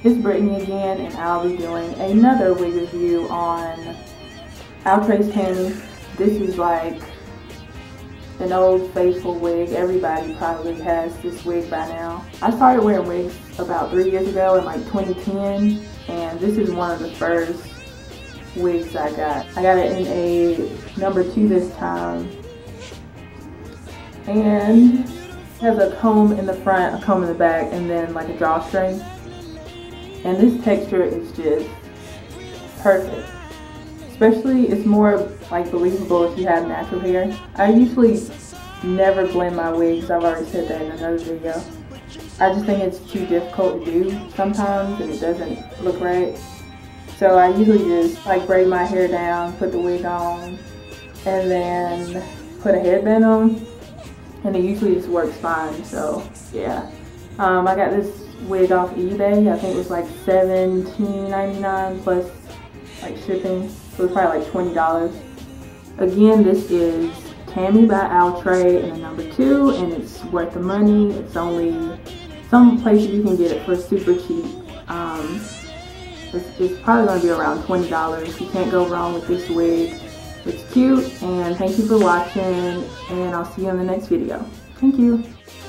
It's Brittany again, and I'll be doing another wig review on Outre Tammy. This is like an old faithful wig. Everybody probably has this wig by now. I started wearing wigs about 3 years ago in like 2010, and this is one of the first wigs I got. I got it in a number 2 this time, and it has a comb in the front, a comb in the back, and then like a drawstring. And this texture is just perfect. Especially, it's more like believable if you have natural hair. I usually never blend my wigs. I've already said that in another video. I just think it's too difficult to do sometimes, and it doesn't look right. So I usually just like braid my hair down, put the wig on, and then put a headband on, and it usually just works fine. So yeah, I got this wig off eBay. I think it was like $17.99 plus like shipping, so it was probably like $20. Again, this is Tammy by Outre in a number 2, and it's worth the money. It's only some places you can get it for super cheap. It's probably going to be around $20. You can't go wrong with this wig. It's cute, and thank you for watching, and I'll see you in the next video. Thank you.